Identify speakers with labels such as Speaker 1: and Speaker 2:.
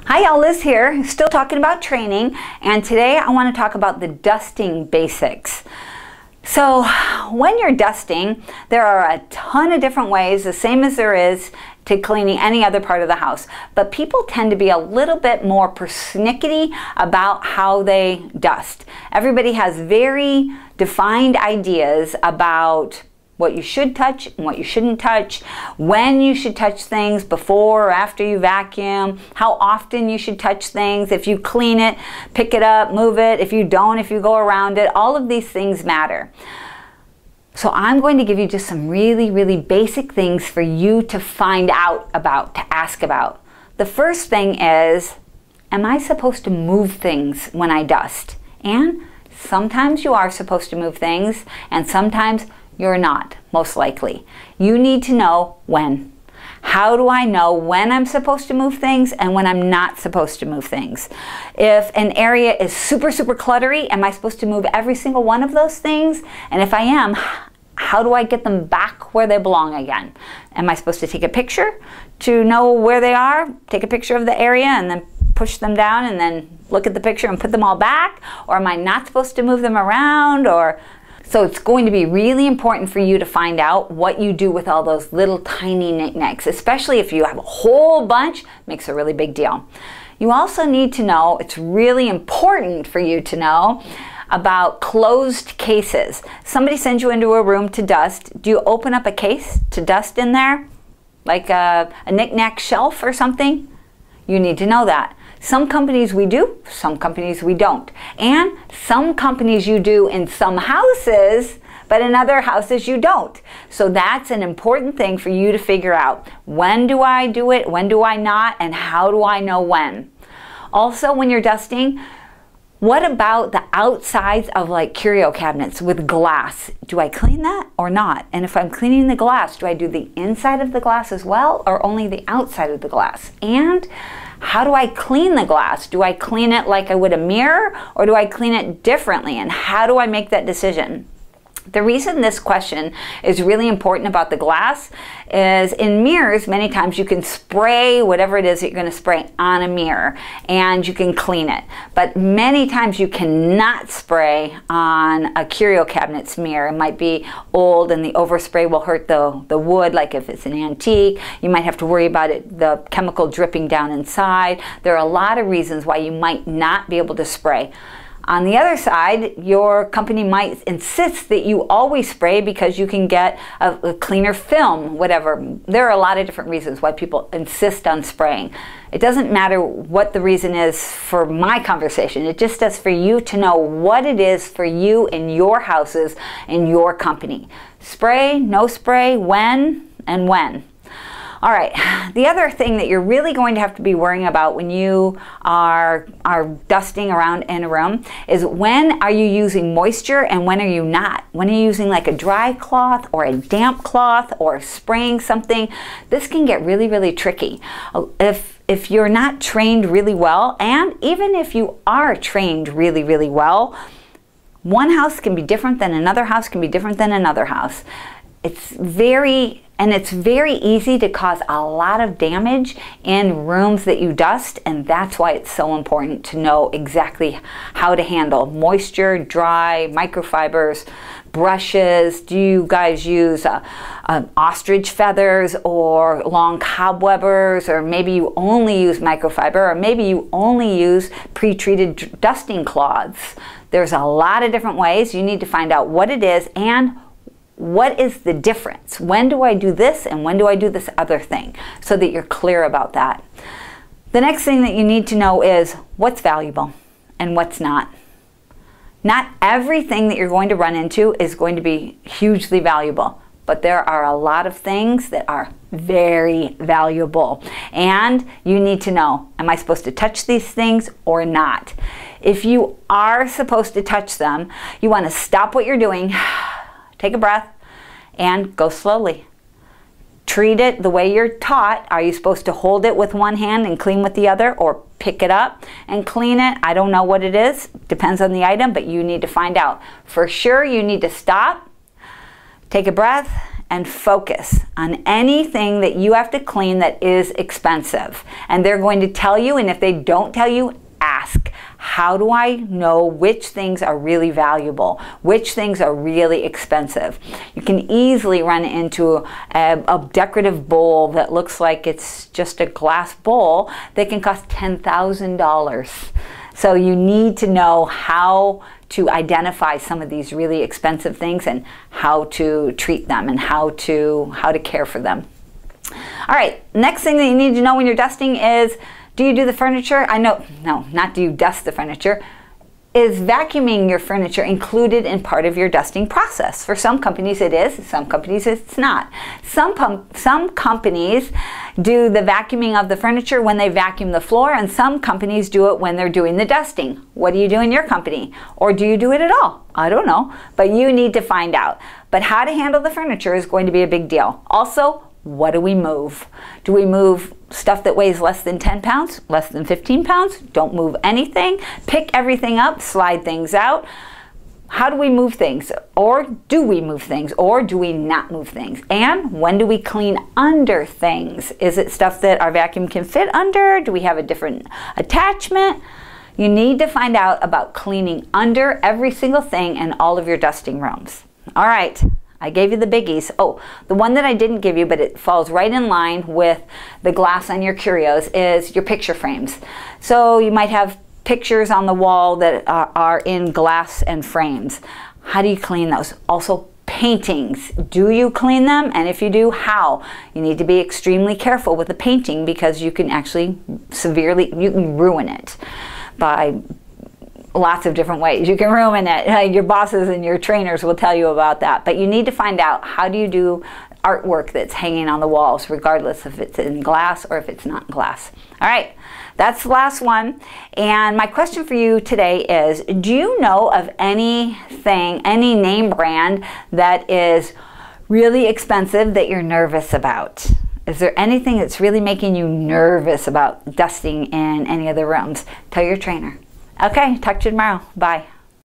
Speaker 1: Hi y'all, Liz here, still talking about training, and today I want to talk about the dusting basics. So when you're dusting, there are a ton of different ways, the same as there is to cleaning any other part of the house. But people tend to be a little bit more persnickety about how they dust. Everybody has very defined ideas about what you should touch and what you shouldn't touch, when you should touch things before or after you vacuum, how often you should touch things, if you clean it, pick it up, move it, if you don't, if you go around it, all of these things matter. So I'm going to give you just some really basic things for you to find out about, to ask about. The first thing is, am I supposed to move things when I dust? And sometimes you are supposed to move things, and sometimes you're not, most likely. You need to know when. How do I know when I'm supposed to move things and when I'm not supposed to move things? If an area is super cluttery, am I supposed to move every single one of those things? And if I am, how do I get them back where they belong again? Am I supposed to take a picture to know where they are? Take a picture of the area and then push them down and then look at the picture and put them all back? Or am I not supposed to move them around? So it's going to be really important for you to find out what you do with all those little tiny knickknacks, especially if you have a whole bunch, makes a really big deal. You also need to know, it's really important for you to know about closed cases. Somebody sends you into a room to dust. Do you open up a case to dust in there? Like a knickknack shelf or something? You need to know that. Some companies we do, some companies we don't. And some companies you do in some houses, but in other houses you don't. So that's an important thing for you to figure out. When do I do it? When do I not? And how do I know when? Also, when you're dusting, what about the outsides of like curio cabinets with glass? Do I clean that or not? And if I'm cleaning the glass, do I do the inside of the glass as well or only the outside of the glass? And how do I clean the glass? Do I clean it like I would a mirror or do I clean it differently? And how do I make that decision? The reason this question is really important about the glass is in mirrors, many times you can spray whatever it is that you're going to spray on a mirror and you can clean it. But many times you cannot spray on a curio cabinet's mirror. It might be old and the overspray will hurt the wood, like if it's an antique. You might have to worry about it, the chemical dripping down inside. There are a lot of reasons why you might not be able to spray. On the other side, your company might insist that you always spray because you can get a cleaner film, whatever. There are a lot of different reasons why people insist on spraying. It doesn't matter what the reason is for my conversation. It just does for you to know what it is for you in your houses, in your company. Spray, no spray, when, and when. All right, the other thing that you're really going to have to be worrying about when you are dusting around in a room is when are you using moisture and when are you not? When are you using like a dry cloth or a damp cloth or spraying something? This can get really tricky. If you're not trained really well, and even if you are trained really well, one house can be different than another house, can be different than another house. It's very easy to cause a lot of damage in rooms that you dust, and that's why it's so important to know exactly how to handle moisture, dry, microfibers, brushes. Do you guys use ostrich feathers or long cobwebbers, or maybe you only use microfiber, or maybe you only use pre-treated dusting cloths? There's a lot of different ways. You need to find out what it is and what is the difference? When do I do this and when do I do this other thing? So that you're clear about that. The next thing that you need to know is what's valuable and what's not. Not everything that you're going to run into is going to be hugely valuable, but there are a lot of things that are very valuable. And you need to know, am I supposed to touch these things or not? If you are supposed to touch them, you want to stop what you're doing, take a breath, and go slowly. Treat it the way you're taught. Are you supposed to hold it with one hand and clean with the other, or pick it up and clean it? I don't know what it is. Depends on the item, but you need to find out. For sure, you need to stop, take a breath, and focus on anything that you have to clean that is expensive. And they're going to tell you, and if they don't tell you, ask. How do I know which things are really valuable? Which things are really expensive? You can easily run into a decorative bowl that looks like it's just a glass bowl that can cost $10,000. So you need to know how to identify some of these really expensive things and how to treat them and how to care for them. All right, next thing that you need to know when you're dusting is, do you do the furniture? No, not do you dust the furniture. Is vacuuming your furniture included in part of your dusting process? For some companies it is, some companies it's not. Some companies do the vacuuming of the furniture when they vacuum the floor, and some companies do it when they're doing the dusting. What do you do in your company? Or do you do it at all? I don't know, but you need to find out. But how to handle the furniture is going to be a big deal. Also, what do we move? Do we move stuff that weighs less than 10 pounds, less than 15 pounds? Don't move anything. Pick everything up, slide things out. How do we move things? Or do we move things? Or do we not move things? And when do we clean under things? Is it stuff that our vacuum can fit under? Do we have a different attachment? You need to find out about cleaning under every single thing in all of your dusting rooms. All right. I gave you the biggies. Oh, the one that I didn't give you, but it falls right in line with the glass on your curios, is your picture frames. So you might have pictures on the wall that are in glass and frames. How do you clean those? Also, paintings. Do you clean them? And if you do, how? You need to be extremely careful with the painting because you can actually you can ruin it by lots of different ways. You can ruin it. Your bosses and your trainers will tell you about that. But you need to find out, how do you do artwork that's hanging on the walls, regardless if it's in glass or if it's not in glass. All right, that's the last one. And my question for you today is, do you know of anything, any name brand that is really expensive that you're nervous about? Is there anything that's really making you nervous about dusting in any of the rooms? Tell your trainer. Okay, talk to you tomorrow. Bye.